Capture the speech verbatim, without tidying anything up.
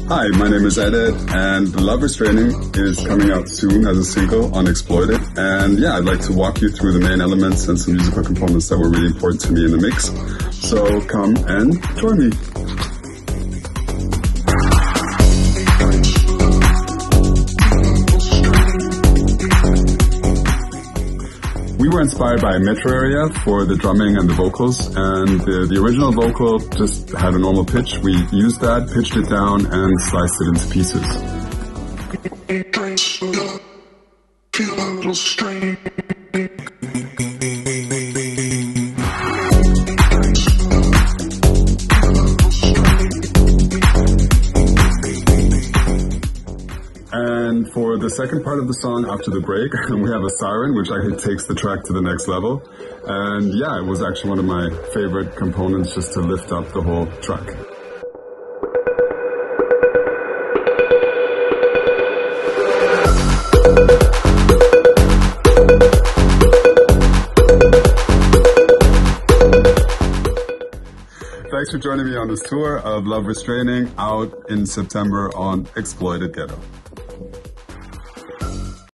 Hi, my name is Edit, and Love Restraining is coming out soon as a single on Exploited. And yeah, I'd like to walk you through the main elements and some musical components that were really important to me in the mix. So come and join me. We were inspired by Metro Area for the drumming and the vocals, and the, the original vocal just had a normal pitch. We used that, pitched it down, and sliced it into pieces. And for the second part of the song, after the break, we have a siren, which actually takes the track to the next level. And yeah, it was actually one of my favorite components just to lift up the whole track. Thanks for joining me on this tour of Love Restraining, out in September on Exploited Ghetto.